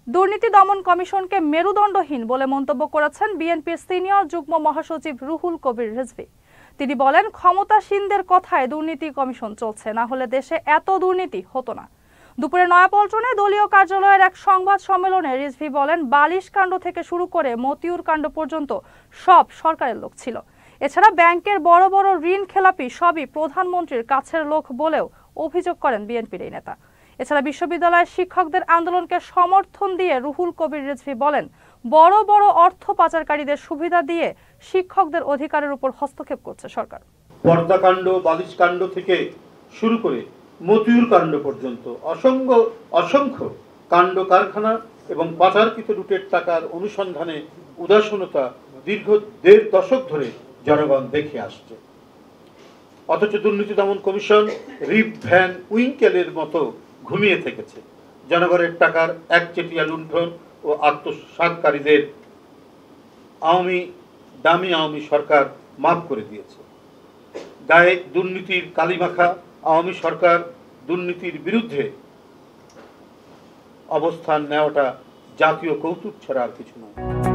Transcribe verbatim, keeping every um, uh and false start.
দুর্নীতি দমন কমিশনকে মেরুদণ্ডহীন বলে মন্তব্য করেছেন বিএনপির সিনিয়র যুগ্ম মহাসচিব রুহুল কবির রিজভী। তিনি বলেন, ক্ষমতাসীনদের কথায় দুর্নীতি কমিশন চলছে, না হলে দেশে এত দুর্নীতি হতো না। দুপুরে নয়াপল্টনে দলীয় কার্যালয়ের এক সংবাদ সম্মেলনে রিজভী বলেন, বালিশ কাণ্ড থেকে শুরু করে মতিউর কাণ্ড পর্যন্ত সব সরকারের লোক ছিল। এছাড়া ব্যাংকের বড় বড় ঋণ খেলাপি সবই প্রধানমন্ত্রীর কাছের লোক বলেও অভিযোগ করেন বিএনপির এই নেতা। এছাড়া বিশ্ববিদ্যালয়ের শিক্ষকদের আন্দোলনকে সমর্থন দিয়ে রুহুল কবির রিজভী বলেন, বড় বড় অর্থ পাচারকারীদের সুবিধা দিয়ে শিক্ষকদের অধিকারের উপর হস্তক্ষেপ করছে সরকার। পর্দাকাণ্ড, বালিশ কাণ্ড থেকে শুরু করে মতিউর কাণ্ড পর্যন্ত অসংখ্য অসংখ্য কাণ্ড কারখানা এবং পাচারকৃত লুটের টাকার অনুসন্ধানে উদাসীনতা দীর্ঘ দেড় দশক ধরে জনগণ দেখে আসছে। অথচ দুর্নীতি দমন কমিশন রিপ ভ্যান উইঙ্কেলের মতো ঘুমিয়ে থেকেছে। জনগণের টাকার একচেটিয়া লুণ্ঠন ও আত্মসাৎকারীদের আওয়ামী দামি আওয়ামী সরকার মাফ করে দিয়েছে। গায়ে দুর্নীতির কালিমাখা আওয়ামী সরকার দুর্নীতির বিরুদ্ধে অবস্থান নেওয়াটা জাতীয় কৌতুক ছাড়া আর কিছু নয়।